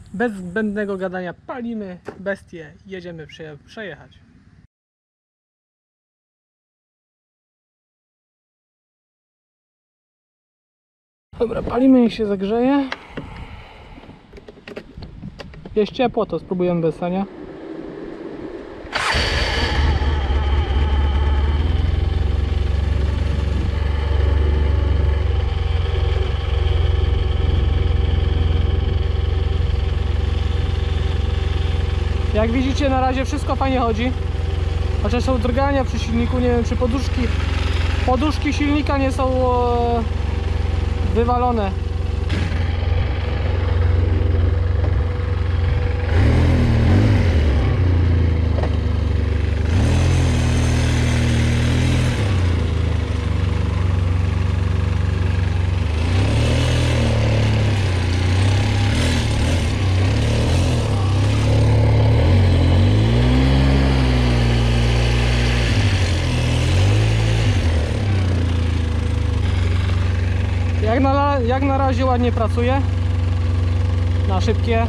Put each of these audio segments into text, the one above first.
Bez zbędnego gadania palimy bestię, jedziemy przejechać. Dobra, palimy, niech się zagrzeje. Jest ciepło, to spróbujemy bez sania. Jak widzicie, na razie wszystko fajnie chodzi. Chociaż są drgania przy silniku, nie wiem czy poduszki silnika nie są wywalone. Jak na razie ładnie pracuje na szybkie.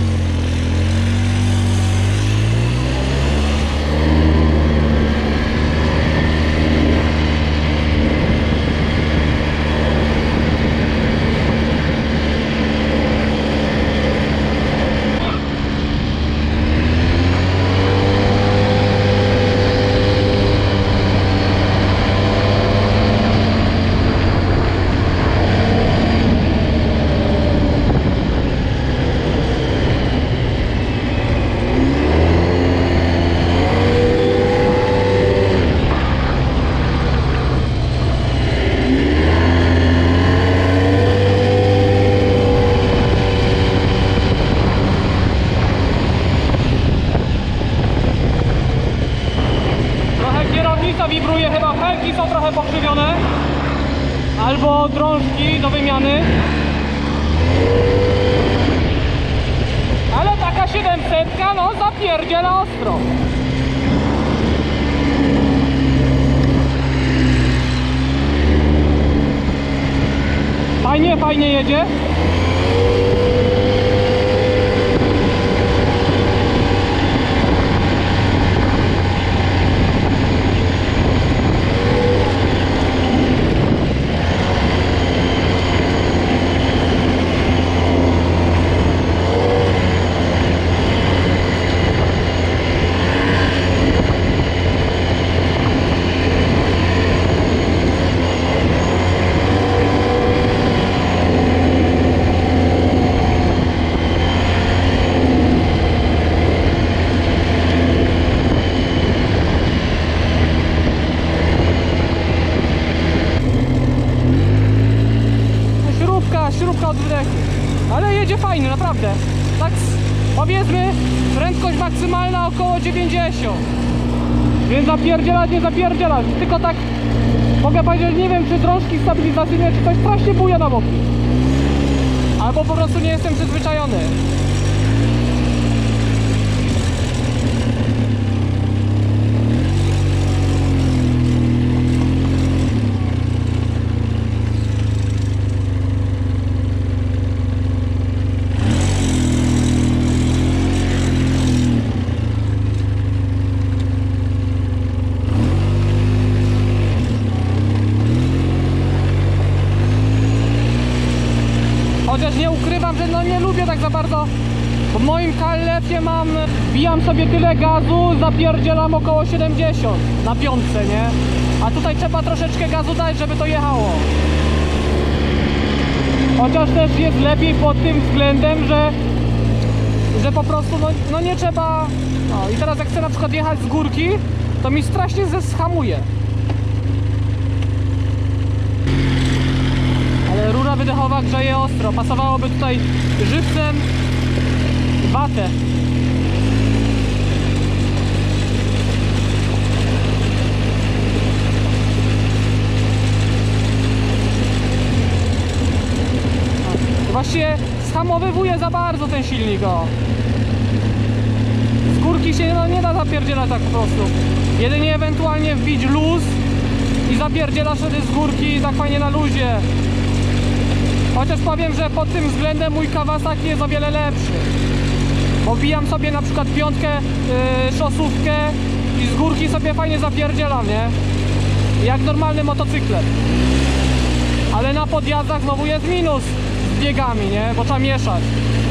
Wibruje, chyba helki są trochę pokrzywione albo drążki do wymiany, ale taka 700 no zapierdziela ostro. Fajnie jedzie. Śrubka od wydechu, ale jedzie fajnie, naprawdę. Tak powiedzmy, prędkość maksymalna około 90, więc zapierdzielać nie zapierdzielać, tylko tak mogę powiedzieć, nie wiem czy drążki stabilizacyjne czy coś strasznie buja na boki, albo po prostu nie jestem przyzwyczajony. Chociaż nie ukrywam, że no nie lubię tak za bardzo. W moim KLF-ie wbijam sobie tyle gazu, zapierdzielam około 70 na piątce, nie? A tutaj trzeba troszeczkę gazu dać, żeby to jechało. Chociaż też jest lepiej pod tym względem, że po prostu no nie trzeba. No i teraz jak chcę na przykład jechać z górki, to mi strasznie zeshamuje. Rura wydechowa grzeje ostro, pasowałoby tutaj żywcem watę. Właściwie zhamowywuje za bardzo ten silnik, o. Z górki się nie da zapierdzielać tak po prostu. Jedynie ewentualnie wbić luz i zapierdzielasz wtedy z górki tak fajnie na luzie. Chociaż powiem, że pod tym względem mój Kawasaki jest o wiele lepszy. Bo wbijam sobie na przykład piątkę, szosówkę i z górki sobie fajnie zapierdzielam, nie? Jak normalny motocyklet. Ale na podjazdach znowu jest minus z biegami, nie? Bo trzeba mieszać.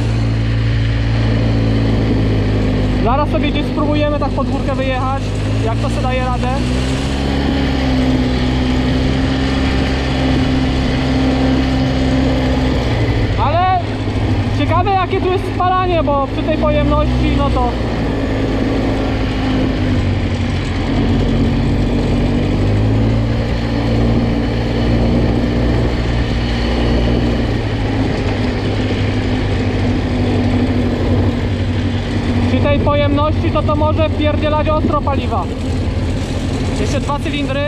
Zaraz sobie gdzieś spróbujemy tak pod górkę wyjechać, jak to sobie daje radę. Ale ciekawe jakie tu jest spalanie, bo przy tej pojemności no to przy tej pojemności to może wpierdzielać ostro paliwa. Jeszcze 2 cylindry.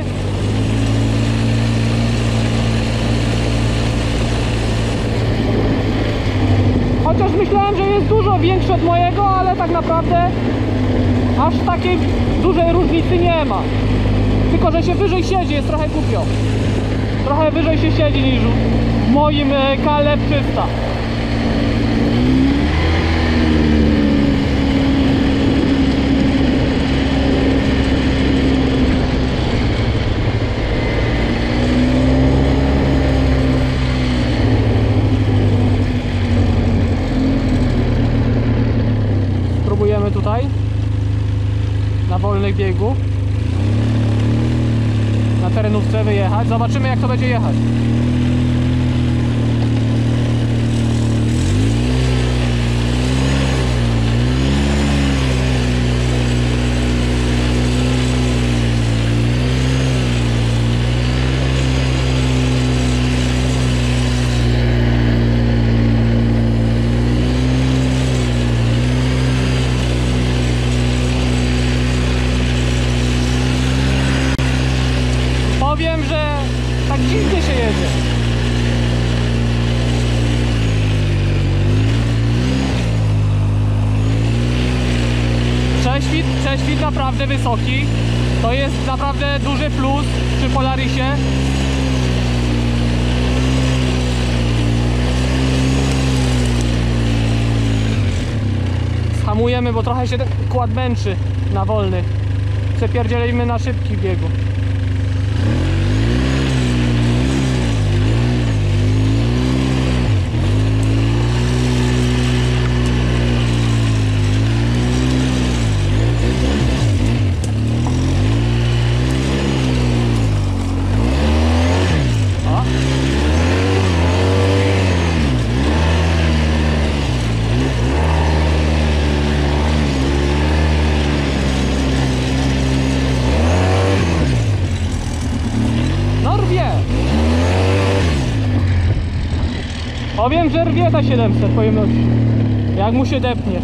Chociaż myślałem, że jest dużo większy od mojego, ale tak naprawdę aż takiej dużej różnicy nie ma. Tylko że się wyżej siedzi, jest trochę głupio. Trochę wyżej się siedzi niż w moim KLF 300. Spróbujemy tutaj na wolnych biegu na terenówce wyjechać. Zobaczymy jak to będzie jechać. Powiem, że tak dziwnie się jedzie. Prześwit naprawdę wysoki. To jest naprawdę duży plus przy Polarisie. Hamujemy, bo trochę się ten kład męczy na wolnych. Przepierdzielimy na szybkim biegu. Powiem, że rwie ta 700 pojemności, jak mu się depnie.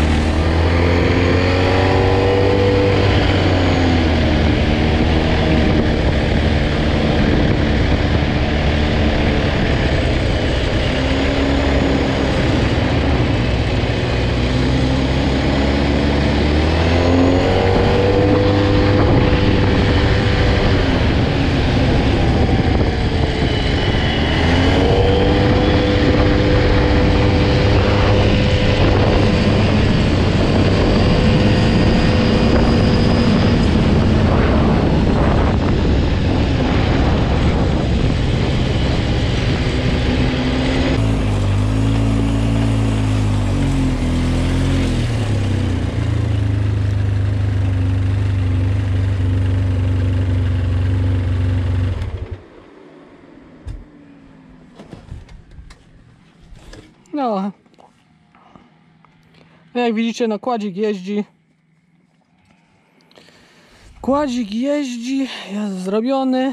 No, jak widzicie, no kładzik jeździ. Kładzik jeździ, jest zrobiony.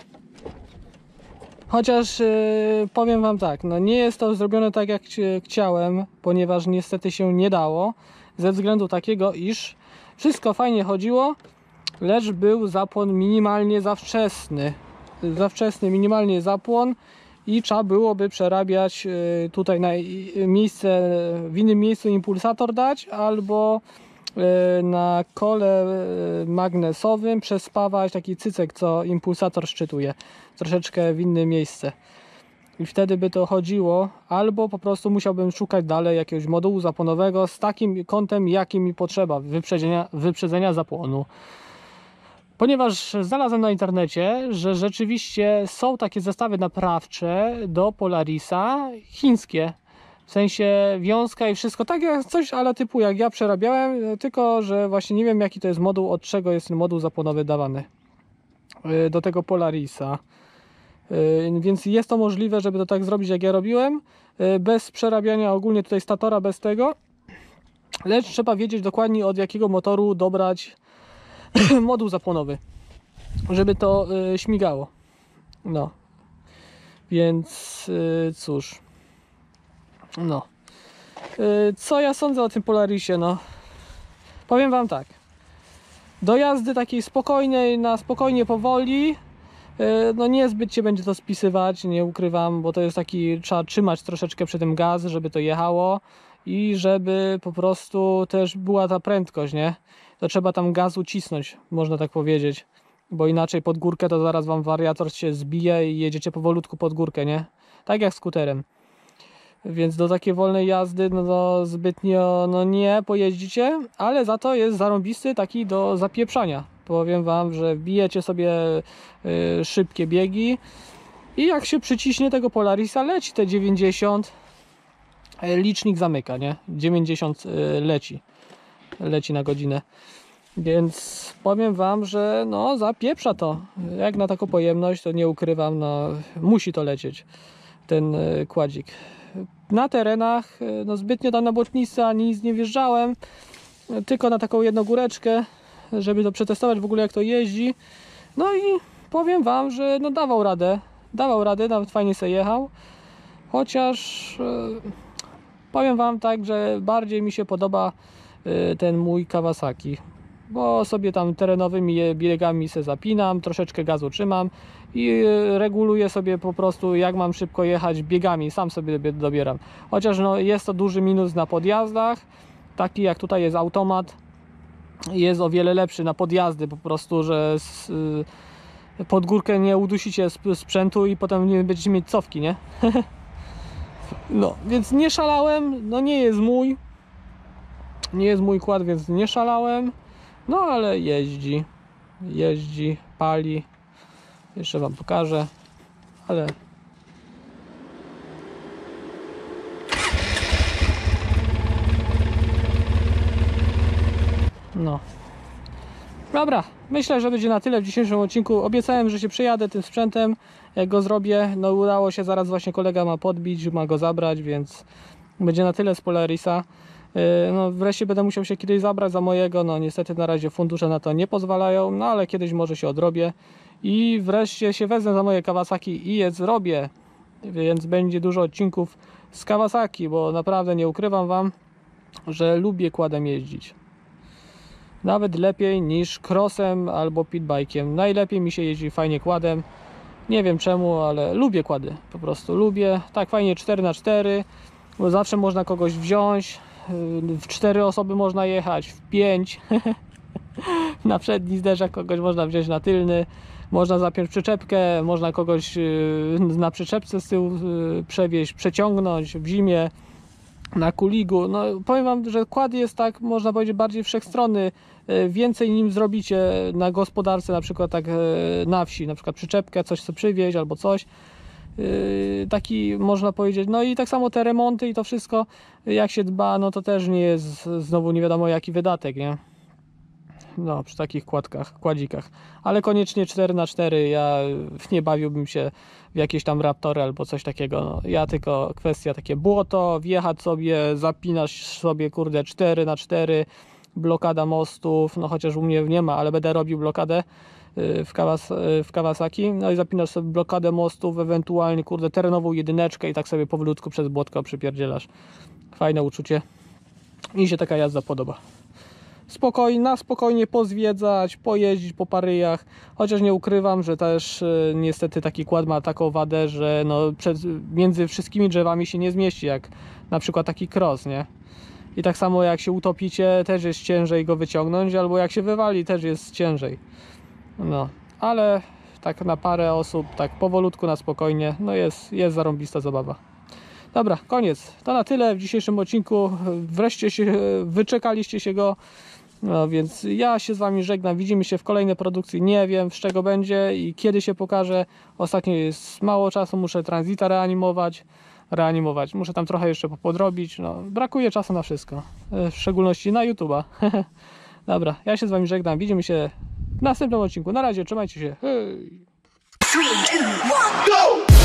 Chociaż powiem wam tak, no nie jest to zrobione tak jak chciałem, ponieważ niestety się nie dało. Ze względu takiego, iż wszystko fajnie chodziło, lecz był zapłon minimalnie za wczesny. Minimalnie zapłon. I trzeba byłoby przerabiać tutaj na miejsce, w innym miejscu impulsator dać, albo na kole magnesowym przespawać taki cycek, co impulsator szczytuje, troszeczkę w inne miejsce. i wtedy by to chodziło, albo po prostu musiałbym szukać dalej jakiegoś modułu zapłonowego z takim kątem, jaki mi potrzeba, wyprzedzenia zapłonu. Ponieważ znalazłem na internecie, że rzeczywiście są takie zestawy naprawcze do Polarisa chińskie. W sensie wiązka i wszystko, tak jak coś, ale typu jak ja przerabiałem, tylko że właśnie nie wiem jaki to jest moduł, od czego jest ten moduł zapłonowy dawany do tego Polarisa. Więc jest to możliwe, żeby to tak zrobić jak ja robiłem, bez przerabiania ogólnie tutaj statora, bez tego. Lecz trzeba wiedzieć dokładnie od jakiego motoru dobrać moduł zapłonowy, żeby to śmigało. No, więc cóż. No, co ja sądzę o tym Polarisie? No, powiem wam tak, do jazdy takiej spokojnej, na spokojnie, powoli, no niezbyt się będzie to spisywać, nie ukrywam, bo to jest taki, trzeba trzymać troszeczkę przy tym gaz, żeby to jechało i żeby po prostu też była ta prędkość, nie? To trzeba tam gazu cisnąć, można tak powiedzieć, bo inaczej pod górkę to zaraz wam wariator się zbije i jedziecie powolutku pod górkę, nie? Tak jak skuterem. Więc do takiej wolnej jazdy no to zbytnio no nie pojeździcie, ale za to jest zarąbisty taki do zapieprzania. Powiem wam, że bijecie sobie szybkie biegi i jak się przyciśnie tego Polarisa, leci te 90, licznik zamyka, nie? 90 leci na godzinę. Więc powiem wam, że no zapieprza to. Jak na taką pojemność, to nie ukrywam, no musi to lecieć ten kładzik. Na terenach, no zbytnio tam na bocznicy ani nic nie wjeżdżałem, tylko na taką jedną góreczkę, żeby to przetestować w ogóle jak to jeździ. No i powiem wam, że no dawał radę, nawet fajnie sobie jechał. Chociaż powiem wam tak, że bardziej mi się podoba ten mój Kawasaki, bo sobie tam terenowymi biegami se zapinam, troszeczkę gazu trzymam i reguluję sobie po prostu jak mam szybko jechać biegami, sam sobie dobieram. Chociaż no, jest to duży minus na podjazdach, taki jak tutaj jest automat, jest o wiele lepszy na podjazdy, po prostu, że pod górkę nie udusicie sprzętu i potem nie będziecie mieć cofki, nie? No, więc nie szalałem, no nie jest mój kład, więc nie szalałem, no ale jeździ, pali, jeszcze wam pokażę, ale no dobra, myślę, że będzie na tyle w dzisiejszym odcinku. Obiecałem, że się przejadę tym sprzętem, jak go zrobię, no udało się, zaraz właśnie kolega ma podbić, ma go zabrać, więc będzie na tyle z Polarisa. No wreszcie będę musiał się kiedyś zabrać za mojego, no niestety na razie fundusze na to nie pozwalają, no ale kiedyś może się odrobię i wreszcie się wezmę za moje Kawasaki i je zrobię, więc będzie dużo odcinków z Kawasaki, bo naprawdę nie ukrywam wam, że lubię kładem jeździć. Nawet lepiej niż crossem albo pitbike'iem. Najlepiej mi się jeździ fajnie kładem. Nie wiem czemu, ale lubię kłady. Po prostu lubię. Tak fajnie 4x4, bo zawsze można kogoś wziąć. W 4 osoby można jechać, w 5. Na przedni zderzak kogoś można wziąć na tylny. Można zapiąć przyczepkę, można kogoś na przyczepce z tyłu przewieźć, przeciągnąć w zimie. Na kuligu, no powiem wam, że kład jest tak, można powiedzieć, bardziej wszechstronny, więcej nim zrobicie na gospodarce, na przykład tak na wsi, na przykład przyczepkę, coś co przywieźć albo coś, taki można powiedzieć, no i tak samo te remonty i to wszystko, jak się dba, no to też nie jest znowu nie wiadomo jaki wydatek, nie? No, przy takich kładzikach, ale koniecznie 4x4, ja nie bawiłbym się w jakieś tam Raptory albo coś takiego, no, ja tylko kwestia takie błoto, wjechać sobie, zapinasz sobie kurde 4x4, blokada mostów, no chociaż u mnie nie ma, ale będę robił blokadę w Kawasaki, no i zapinasz sobie blokadę mostów, ewentualnie kurde terenową jedyneczkę i tak sobie powolutku przez błotko przypierdzielasz. Fajne uczucie, mi się taka jazda podoba. Spokojnie pozwiedzać, pojeździć po paryjach, chociaż nie ukrywam, że też niestety taki kład ma taką wadę, że no między wszystkimi drzewami się nie zmieści, jak na przykład taki cross, nie? I tak samo jak się utopicie, też jest ciężej go wyciągnąć, albo jak się wywali, też jest ciężej. No, ale tak na parę osób, tak powolutku, na spokojnie. No jest zarąbista zabawa. Dobra, koniec. To na tyle w dzisiejszym odcinku. Wreszcie wyczekaliście się go. No więc ja się z wami żegnam. Widzimy się w kolejnej produkcji. Nie wiem, z czego będzie i kiedy się pokaże. Ostatnio jest mało czasu. Muszę Transita reanimować. Muszę tam trochę jeszcze podrobić. No, brakuje czasu na wszystko. W szczególności na YouTube'a. Dobra, ja się z wami żegnam. Widzimy się w następnym odcinku. Na razie, trzymajcie się. Hej! 3, 2, 1, go!